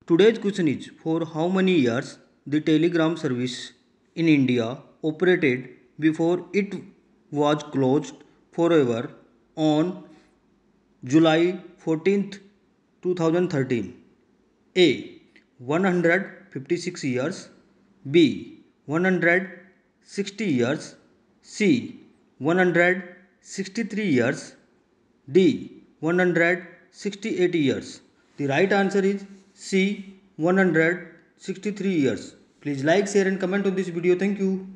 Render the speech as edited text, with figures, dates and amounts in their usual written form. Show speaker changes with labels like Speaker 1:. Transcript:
Speaker 1: Today's question is for how many years the telegram service in India operated before it was closed forever on July 14th, 2013. A. 156 years. B. 160 years. C. 163 years. D. 168 years. The right answer is C. 163 years. Please like, share and comment on this video. Thank you.